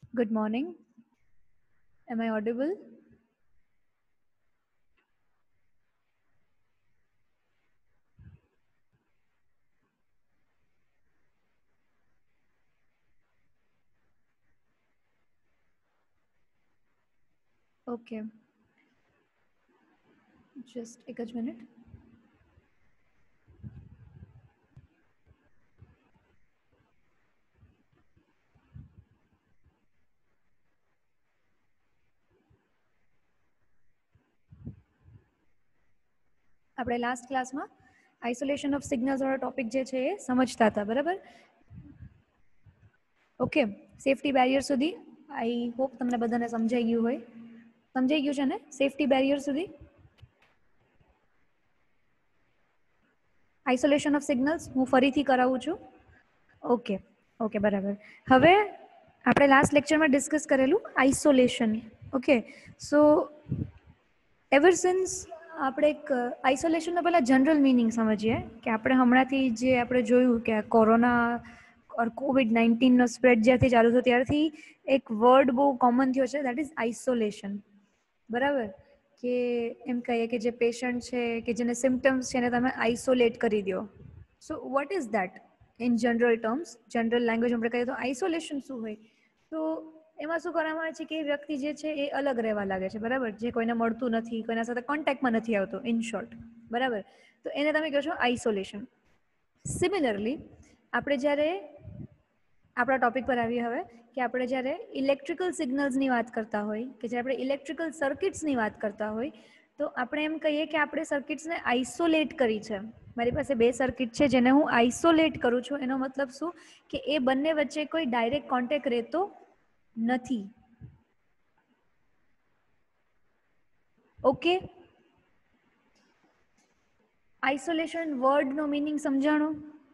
Good morning. Am I audible? Okay. Just એક જ minute. આપણે લાસ્ટ ક્લાસમાં આઇસોલેશન ઓફ સિગ્નલ્સ વાળો ટોપિક જે છે એ સમજતા હતા, બરાબર? ઓકે, સેફટી બેરિયર સુધી આઈ હોપ તમને બધાને સમજાઈ ગયું હોય. સમજાઈ ગયું છે ને સેફટી બેરિયર સુધી? આઇસોલેશન ઓફ સિગ્નલ્સ હું ફરીથી કરાવું છું. ઓકે ઓકે, બરાબર. હવે આપણે લાસ્ટ લેક્ચરમાં ડિસ્કસ કરેલું isolation. Okay, so ever since આપણે એક આઇસોલેશનનો પહેલાં જનરલ મિનિંગ સમજીએ કે આપણે હમણાંથી જે આપણે જોયું કે કોરોના ઓર COVID-19નો સ્પ્રેડ જ્યારથી ચાલુ થયો ત્યારથી એક વર્ડ બહુ કોમન થયો છે, દેટ ઇઝ આઇસોલેશન. બરાબર? કે એમ કહીએ કે જે પેશન્ટ છે કે જેને સિમ્ટમ્સ છે એને તમે આઇસોલેટ કરી દો. So what is that in general terms? General language આપણે કહીએ તો આઇસોલેશન શું હોય? તો એમાં શું કરવામાં આવે છે કે એ વ્યક્તિ જે છે એ અલગ રહેવા લાગે છે, બરાબર? જે કોઈને મળતું નથી, કોઈના સાથે કોન્ટેક્ટમાં નથી આવતો, ઇન શોર્ટ, બરાબર? તો એને તમે કહો છો આઇસોલેશન. સિમિલરલી આપણે જ્યારે આપણા ટોપિક પર આવીએ હવે કે આપણે જ્યારે ઇલેક્ટ્રિકલ સિગ્નલ્સની વાત કરતા હોય કે જ્યારે આપણે ઇલેક્ટ્રિકલ સર્કિટ્સની વાત કરતા હોય તો આપણે એમ કહીએ કે આપણે સર્કિટ્સને આઇસોલેટ કરી છે. મારી પાસે બે સર્કિટ છે જેને હું આઇસોલેટ કરું છું. એનો મતલબ શું કે એ બંને વચ્ચે કોઈ ડાયરેક્ટ કોન્ટેક્ટ રહેતો નથી. ઓકે, આઇસોલેશન વર્ડનો મિનિંગ સમજાણો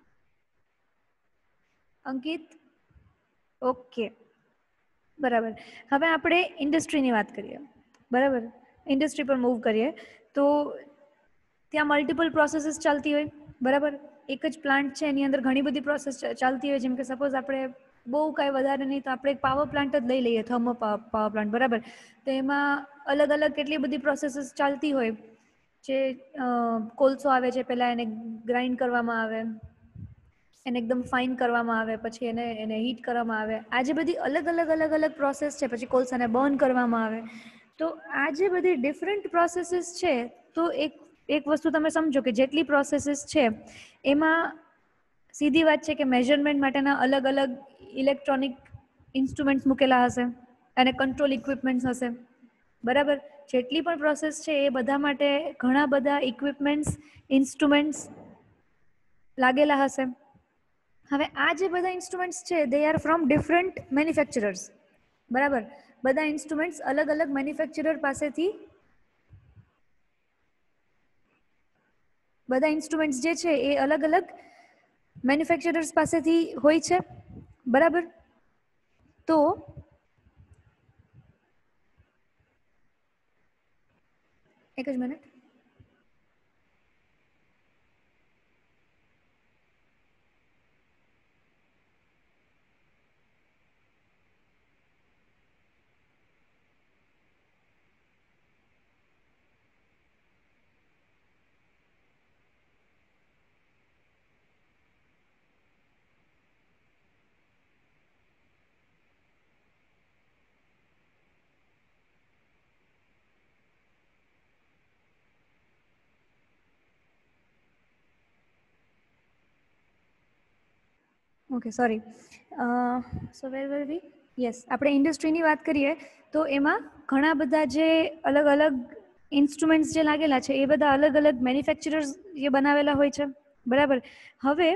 અંકિત? ઓકે, બરાબર. હવે આપણે ઇન્ડસ્ટ્રીની વાત કરીએ, બરાબર? ઇન્ડસ્ટ્રી પર મૂવ કરીએ તો ત્યાં મલ્ટિપલ પ્રોસેસીસ ચાલતી હોય, બરાબર? એક જ પ્લાન્ટ છે એની અંદર ઘણી બધી પ્રોસેસ ચાલતી હોય. જેમ કે સપોઝ આપણે બહુ કાંઈ વધારે નહીં તો આપણે એક પાવર પ્લાન્ટ જ લઈ લઈએ, થર્મો પાવર પ્લાન્ટ, બરાબર? તો એમાં અલગ અલગ કેટલી બધી પ્રોસેસીસ ચાલતી હોય. જે કોલસો આવે છે, પહેલાં એને ગ્રાઇન્ડ કરવામાં આવે, એને એકદમ ફાઇન કરવામાં આવે, પછી એને હીટ કરવામાં આવે. આ જે બધી અલગ અલગ અલગ અલગ પ્રોસેસ છે, પછી કોલસાને બર્ન કરવામાં આવે. તો આ જે બધી ડિફરન્ટ પ્રોસેસીસ છે, તો એક વસ્તુ તમે સમજો કે જેટલી પ્રોસેસીસ છે એમાં સીધી વાત છે કે મેઝરમેન્ટ માટેના અલગ અલગ ઇલેક્ટ્રોનિક ઇન્સ્ટ્રુમેન્ટ્સ મૂકેલા હશે અને કંટ્રોલ ઇક્વિપમેન્ટ્સ હશે, બરાબર? જેટલી પણ પ્રોસેસ છે એ બધા માટે ઘણા બધા ઇક્વિપમેન્ટ્સ, ઇન્સ્ટ્રુમેન્ટ્સ લાગેલા હશે. હવે આ જે બધા ઇન્સ્ટ્રુમેન્ટ્સ છે they are from different manufacturers, બરાબર? બધા ઇન્સ્ટ્રુમેન્ટ્સ અલગ અલગ મેન્યુફેક્ચરર પાસેથી, બધા ઇન્સ્ટ્રુમેન્ટ્સ જે છે એ અલગ અલગ મેન્યુફેક્ચરર્સ પાસેથી હોય છે, બરાબર? તો એક જ minute. Okay, sorry. So where were we? Yes, આપણે ઇન્ડસ્ટ્રીની વાત કરીએ તો એમાં ઘણા બધા જે અલગ અલગ ઇન્સ્ટ્રુમેન્ટ્સ જે લાગેલા છે એ બધા અલગ અલગ મેન્યુફેક્ચરર્સ જે બનાવેલા હોય છે, બરાબર? હવે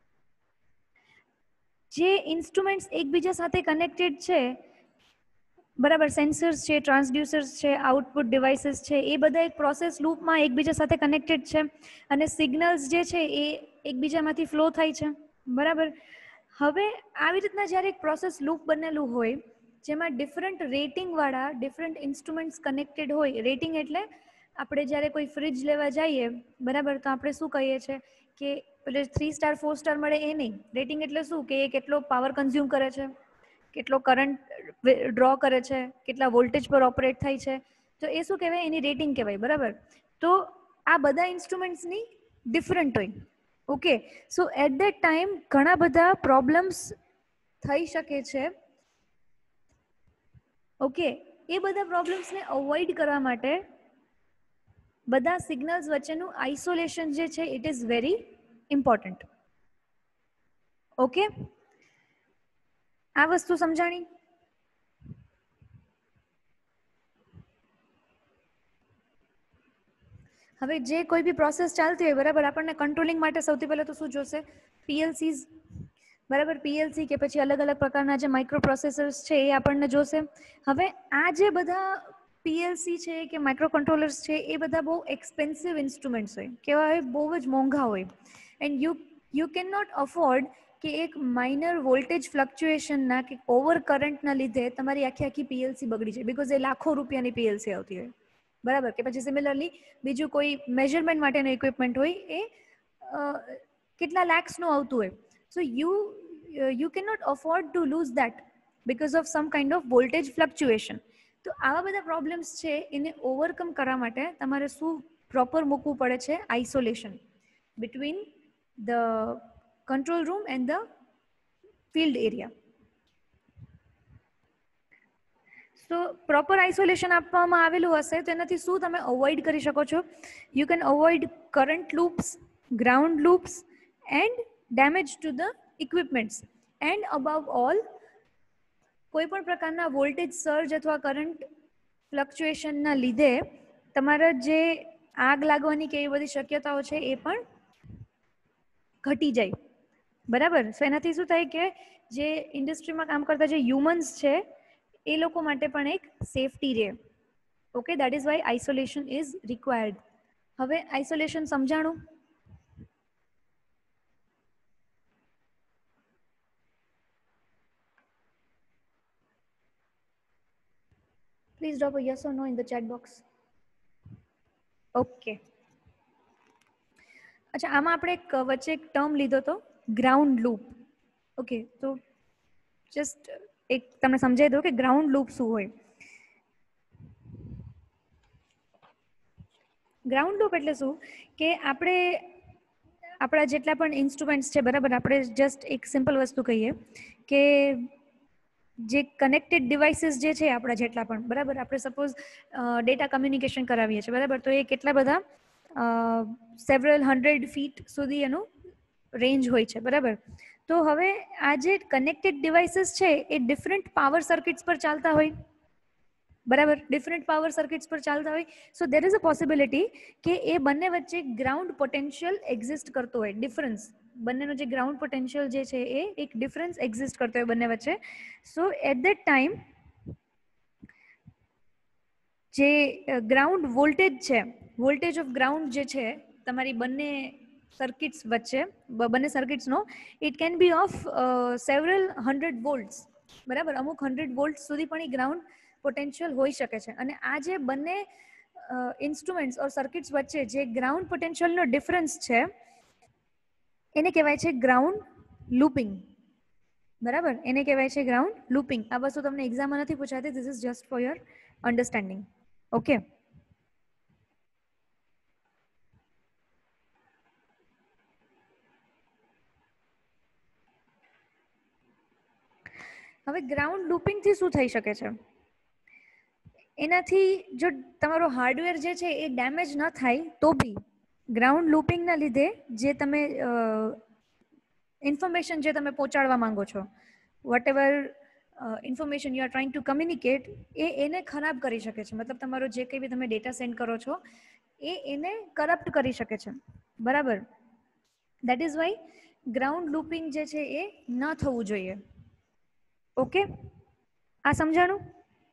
જે ઇન્સ્ટ્રુમેન્ટ્સ એકબીજા સાથે કનેક્ટેડ છે, બરાબર, સેન્સર્સ છે, ટ્રાન્સડ્યુસર્સ છે, આઉટપુટ ડિવાઇસીસ છે, એ બધા એક પ્રોસેસ લૂપમાં એકબીજા સાથે કનેક્ટેડ છે અને સિગ્નલ્સ જે છે એ એકબીજામાંથી ફ્લો થાય છે, બરાબર? હવે આવી રીતના જ્યારે એક પ્રોસેસ લૂપ બનેલું હોય જેમાં ડિફરન્ટ રેટિંગવાળા ડિફરન્ટ ઇન્સ્ટ્રુમેન્ટ્સ કનેક્ટેડ હોય. રેટિંગ એટલે આપણે જ્યારે કોઈ ફ્રિજ લેવા જઈએ, બરાબર, તો આપણે શું કહીએ છીએ કે પેલે 3 સ્ટાર 4 સ્ટાર મળે એ નહીં. રેટિંગ એટલે શું કે એ કેટલો પાવર કન્ઝ્યુમ કરે છે, કેટલો કરંટ ડ્રો કરે છે, કેટલા વોલ્ટેજ પર ઓપરેટ થાય છે, તો એ શું કહેવાય, એની રેટિંગ કહેવાય. બરાબર. તો આ બધા ઇન્સ્ટ્રુમેન્ટ્સની ડિફરન્ટ હોય. Okay, so at that time ઘણા બધા પ્રોબ્લેમ્સ થઈ શકે છે. ઓકે, એ બધા પ્રોબ્લેમ્સને અવોઇડ કરવા માટે બધા સિગ્નલ્સ વચ્ચેનું આઇસોલેશન જે છે it is very important. Okay, આ વસ્તુ સમજાણી? હવે જે કોઈ બી પ્રોસેસ ચાલતી હોય, બરાબર, આપણને કંટ્રોલિંગ માટે સૌથી પહેલા તો શું જોશે? પીએલસીઝ. બરાબર, પીએલસી કે પછી અલગ અલગ પ્રકારના જે માઇક્રો પ્રોસેસર્સ છે એ આપણને જોશે. હવે આ જે બધા પીએલસી છે કે માઇક્રો કંટ્રોલર્સ છે એ બધા બહુ એક્સપેન્સિવ ઇન્સ્ટ્રુમેન્ટ્સ હોય, કેવા હોય, બહુ જ મોંઘા હોય. And you can not afford કે એક માઇનર વોલ્ટેજ ફ્લક્ચ્યુએશનના કે ઓવર કરંટના લીધે તમારી આખી પીએલસી બગડી જાય, બિકોઝ એ લાખો રૂપિયાની પીએલસી આવતી હોય. બરાબર. કે પછી સિમિલરલી બીજું કોઈ મેજરમેન્ટ માટેનું ઇક્વિપમેન્ટ હોય એ કેટલા લેક્સનું આવતું હોય. So you can not afford to lose that because of some kind of voltage fluctuation. તો આવા બધા પ્રોબ્લેમ્સ છે એને ઓવરકમ કરવા માટે તમારે શું પ્રોપર મૂકવું પડે છે? Isolation between the control room and the field area. તો પ્રોપર આઇસોલેશન આપવામાં આવેલું હશે તો એનાથી શું તમે અવોઇડ કરી શકો છો? You can avoid current loops, ground loops and damage to the equipments. And above all, કોઈ પણ પ્રકારના વોલ્ટેજ સર્જ અથવા કરંટ ફ્લક્ચ્યુએશનના લીધે તમારા જે આગ લાગવાની કે એવી બધી શક્યતાઓ છે એ પણ ઘટી જાય. બરાબર. સો એનાથી શું થાય કે જે ઇન્ડસ્ટ્રીમાં કામ કરતા જે હ્યુમન્સ છે એ લોકો માટે પણ એક સેફટી રહે. Okay, that is why isolation is required. હવે આઇસોલેશન સમજાણું? Please drop a yes or no in the chat box. Okay. અચ્છા, આમાં આપણે એક વચ્ચે એક ટર્મ લીધો હતો, ગ્રાઉન્ડ લૂપ. ઓકે, તો જસ્ટ એક તમને સમજાવી દઉં કે ગ્રાઉન્ડ લૂપ શું હોય. ગ્રાઉન્ડ લૂપ એટલે શું કે આપણે આપણા જેટલા પણ ઇન્સ્ટ્રુમેન્ટ્સ છે, બરાબર, આપણે જસ્ટ એક સિમ્પલ વસ્તુ કહીએ કે જે કનેક્ટેડ ડિવાઇસીસ જે છે આપણા જેટલા પણ, બરાબર, આપણે સપોઝ ડેટા કમ્યુનિકેશન કરાવીએ છીએ, બરાબર, તો એ કેટલા બધા સેવરલ 100 ફીટ સુધી એનું રેન્જ હોય છે. બરાબર. તો હવે આ જે કનેક્ટેડ ડિવાઇસીસ છે એ ડિફરન્ટ પાવર સર્કિટ્સ પર ચાલતા હોય. બરાબર, ડિફરન્ટ પાવર સર્કિટ્સ પર ચાલતા હોય. સો દેર ઇઝ અ પોસિબિલિટી કે એ બંને વચ્ચે ગ્રાઉન્ડ પોટેન્શિયલ એક્ઝિસ્ટ કરતો હોય, ડિફરન્સ. બંનેનો જે ગ્રાઉન્ડ પોટેન્શિયલ જે છે એ એક ડિફરન્સ એક્ઝિસ્ટ કરતો હોય બંને વચ્ચે. સો એટ ધેટ ટાઈમ જે ગ્રાઉન્ડ વોલ્ટેજ છે, વોલ્ટેજ ઓફ ગ્રાઉન્ડ જે છે તમારી બંને સર્કિટ્સ વચ્ચે, બંને સર્કિટ્સનો, it can be of several 100 volts. બરાબર, અમુક 100 વોલ્ટ સુધી પણ એ ગ્રાઉન્ડ પોટેન્શિયલ હોઈ શકે છે. અને આ જે બંને ઇન્સ્ટ્રુમેન્ટ્સ ઓર સર્કિટ્સ વચ્ચે જે ગ્રાઉન્ડ પોટેન્શિયલનો ડિફરન્સ છે એને કહેવાય છે ગ્રાઉન્ડ લૂપિંગ. બરાબર, એને કહેવાય છે ગ્રાઉન્ડ લૂપિંગ. આ વસ્તુ તમને એક્ઝામમાં નથી પૂછાતી, this is just for your understanding. Okay. હવે ગ્રાઉન્ડ લૂપિંગથી શું થઈ શકે છે? એનાથી જો તમારો હાર્ડવેર જે છે એ ડેમેજ ન થાય તો બી ગ્રાઉન્ડ લૂપિંગના લીધે જે તમે ઇન્ફોર્મેશન જે તમે પહોંચાડવા માંગો છો, whatever information you are trying to communicate, એને ખરાબ કરી શકે છે. મતલબ તમારો જે કંઈ બી તમે ડેટા સેન્ડ કરો છો એને કરપ્ટ કરી શકે છે. બરાબર. That is why ground looping જે છે એ ન થવું જોઈએ. ઓકે, આ સમજાણું?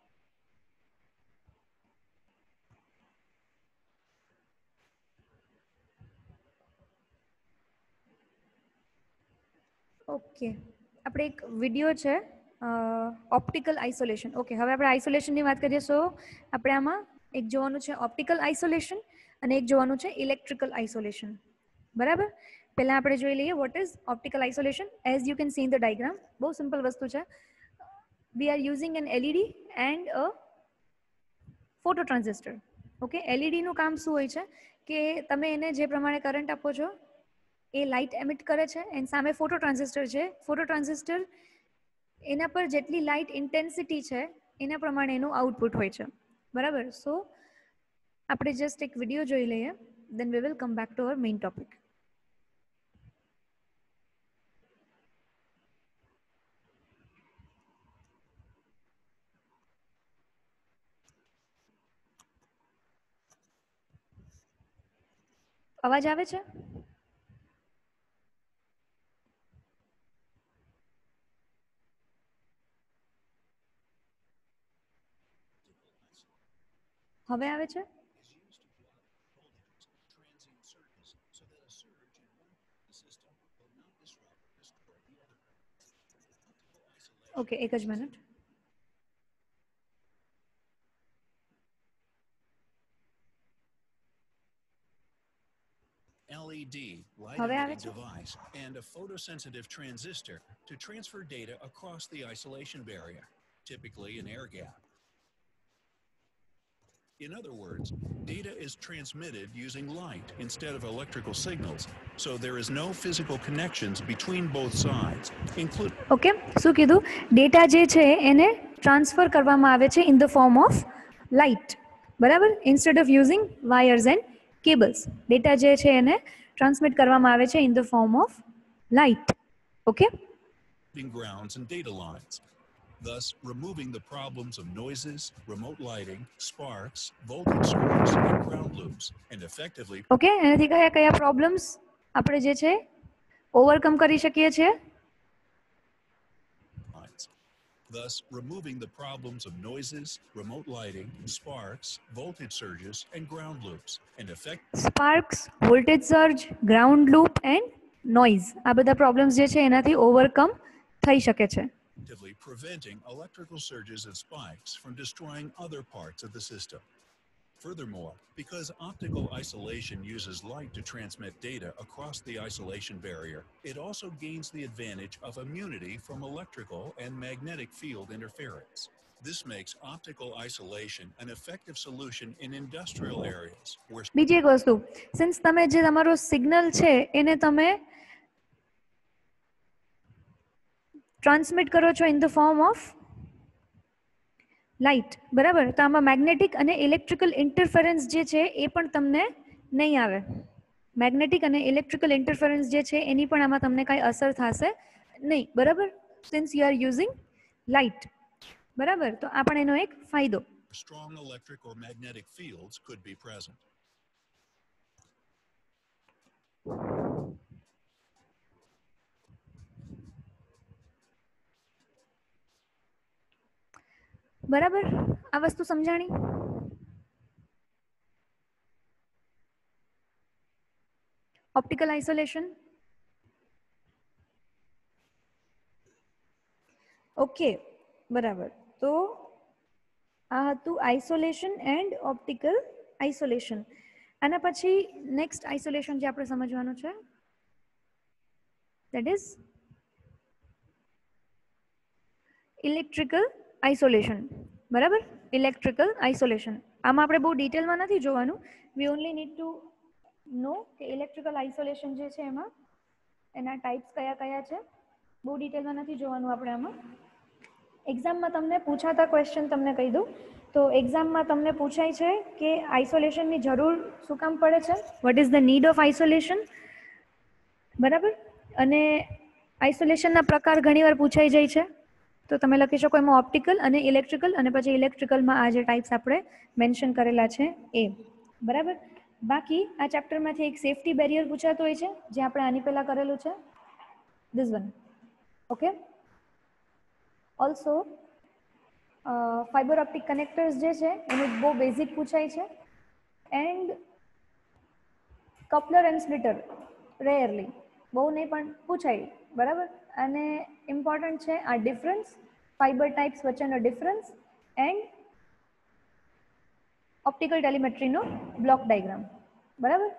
ઓકે, આપણે એક વિડીયો છે ઓપ્ટિકલ આઇસોલેશન. ઓકે, હવે આપણે આઇસોલેશનની વાત કરીએ. સો આપણે આમાં એક જોવાનું છે ઓપ્ટિકલ આઇસોલેશન અને એક જોવાનું છે ઇલેક્ટ્રિકલ આઇસોલેશન. બરાબર. પહેલાં આપણે જોઈ લઈએ what is optical isolation. As you can see in the diagram, બહુ સિમ્પલ વસ્તુ છે. we are using an LED and a photo transistor. Okay, LED નું કામ શું હોય છે કે તમે એને જે પ્રમાણે કરંટ આપો છો એ લાઇટ એમિટ કરે છે એન્ડ સામે ફોટો ટ્રાન્ઝિસ્ટર છે. ફોટો ટ્રાન્ઝિસ્ટર એના પર જેટલી લાઇટ ઇન્ટેન્સિટી છે એના પ્રમાણે એનું આઉટપુટ હોય છે. બરાબર. સો આપણે જસ્ટ એક વિડીયો જોઈ લઈએ, then we will come back to our main topic. અવાજ આવે છે? હવે આવે છે? ઓકે, એક જ minute. LED light-emitting device and a photosensitive transistor to transfer data across the isolation barrier, typically an air gap. In other words, data is transmitted using light instead of electrical signals, so there is no physical connections between both sides, including... okay, શું કીધું? Data જે છે એને transfer કરવામાં આવે છે in the form of light. બરાબર, instead of using wires and cables. Data જે છે એને ટ્રાન્સમિટ કરવામાં આવે છે in the form of light. Okay, grounds and data lines, thus removing the problems of noises, remote lighting, sparks, voltage source, and ground loops, and effectively... okay, એનાથી કયા કયા problems આપણે જે છે ઓવરકમ કરી શકીએ છીએ? Thus removing the problems of noises, remote lighting, sparks, voltage surges, and ground loops, and sparks, voltage surge, ground loop and noise. આ બધા પ્રોબ્લેમ્સ જે છે એનાથી ઓવરકમ થઈ શકે છે. preventing electrical surges and spikes from destroying other parts of the system. Furthermore, because optical isolation uses light to transmit data across the isolation barrier, it also gains the advantage of immunity from electrical and magnetic field interference. This makes optical isolation an effective solution in industrial areas where... બીજી એક વસ્તુ, since તમે જે તમારો signal છે એને તમે transmit કરો છો in the form of light, બરાબર, તો આમાં મેગ્નેટિક અને ઇલેક્ટ્રિકલ ઇન્ટરફરન્સ જે છે એ પણ તમને નહીં આવે. મેગ્નેટિક અને ઇલેક્ટ્રિકલ ઇન્ટરફરન્સ જે છે એની પણ આમાં તમને કાંઈ અસર થશે નહીં. બરાબર, since you are using light. બરાબર, તો આ પણ એનો એક ફાયદો. Strong electric or magnetic fields could be present. બરાબર, આ વસ્તુ સમજાણી? Optical isolation. ઓકે, બરાબર. તો આ હતું આઇસોલેશન એન્ડ ઓપ્ટિકલ આઇસોલેશન. આના પછી નેક્સ્ટ આઇસોલેશન જે આપણે સમજવાનું છે દેટ ઇઝ ઇલેક્ટ્રિકલ આઇસોલેશન. બરાબર, ઇલેક્ટ્રિકલ આઇસોલેશન. આમાં આપણે બહુ ડિટેલમાં નથી જોવાનું. We only need to know કે ઇલેક્ટ્રિકલ આઇસોલેશન જે છે એમાં એના ટાઈપ્સ કયા કયા છે. બહુ ડિટેલમાં નથી જોવાનું આપણે આમાં. એક્ઝામમાં તમને પૂછાતા ક્વેશ્ચન તમને કહી દઉં તો એક્ઝામમાં તમને પૂછાય છે કે આઇસોલેશનની જરૂર શું કામ પડે છે, what is the need of isolation. બરાબર, અને આઇસોલેશનના પ્રકાર ઘણીવાર પૂછાઈ જાય છે. તો તમે લખી શકો એમાં ઓપ્ટિકલ અને ઇલેક્ટ્રિકલ, અને પછી ઇલેક્ટ્રિકલમાં આ જે ટાઈપ્સ આપણે મેન્શન કરેલા છે એ. બરાબર, બાકી આ ચેપ્ટરમાંથી એક સેફ્ટી બેરિયર પૂછાતો હોય છે જે આપણે આની પહેલા કરેલું છે, this one. Okay, also fibre optic connectors જે છે એનું બહુ બેઝિક પૂછાય છે. And coupler and splitter rarely, બહુ નહીં પણ પૂછાય. બરાબર, અને ઇમ્પોર્ટન્ટ છે આ ડિફરન્સ, ફાઇબર ટાઈપ્સ વચ્ચેનો ડિફરન્સ એન્ડ ઓપ્ટિકલ ટેલિમેટ્રીનો બ્લોક ડાયાગ્રામ. બરાબર,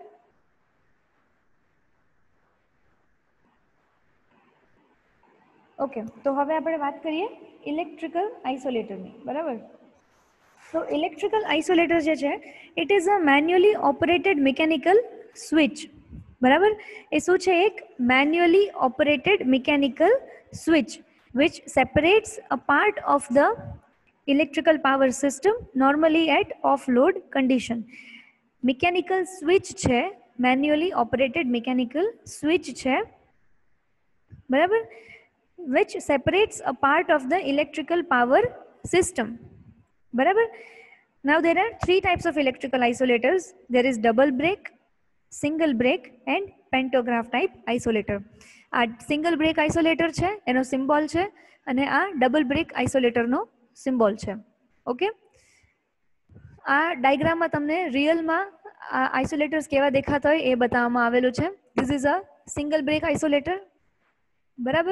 ઓકે, તો હવે આપણે વાત કરીએ ઇલેક્ટ્રિકલ આઇસોલેટરની, બરાબર. તો ઇલેક્ટ્રિકલ આઇસોલેટર જે છે it is a manually operated mechanical switch, બરાબર. એ શું છે? એક manually operated mechanical switch which separates a part of the electrical power system normally at off load condition. Mechanical switch છે, મેન્યુઅલી ઓપરેટેડ મિકેનિકલ સ્વિચ છે, બરાબર, which separates a part of the electrical power system, બરાબર. Now there are three types of electrical isolators. There is double break, single break and pantograph type isolator. આ single break isolator છે, એનો symbol છે, અને આ double break આઇસોલેટરનો symbol છે. Okay, આ ડાયગ્રામમાં તમને રિયલમાં આ આઇસોલેટર્સ કેવા દેખાતા હોય એ બતાવવામાં આવેલું છે. This is a single break isolator, બરાબર.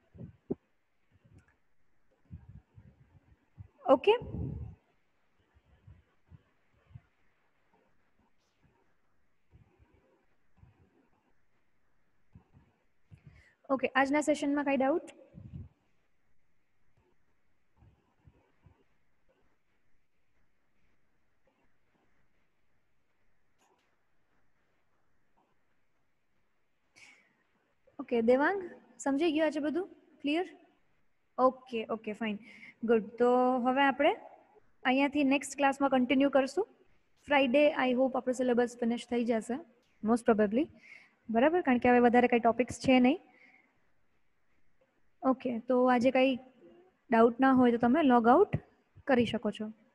ઓકે, ઓકે, આજના સેશનમાં કઈ ડાઉટ? ઓકે, દેવાંગ સમજી ગયો છે બધું clear? Okay, okay, fine, good. તો હવે આપણે અહીંયાથી નેક્સ્ટ ક્લાસમાં કન્ટિન્યુ કરશું. ફ્રાઈડે આઈ હોપ આપણો સિલેબસ ફિનિશ થઈ જશે મોસ્ટ પ્રોબેબલી, બરાબર, કારણ કે હવે વધારે કંઈ ટોપિક્સ છે નહીં. ઓકે, તો આજે કંઈ ડાઉટ ના હોય તો તમે લોગ આઉટ કરી શકો છો.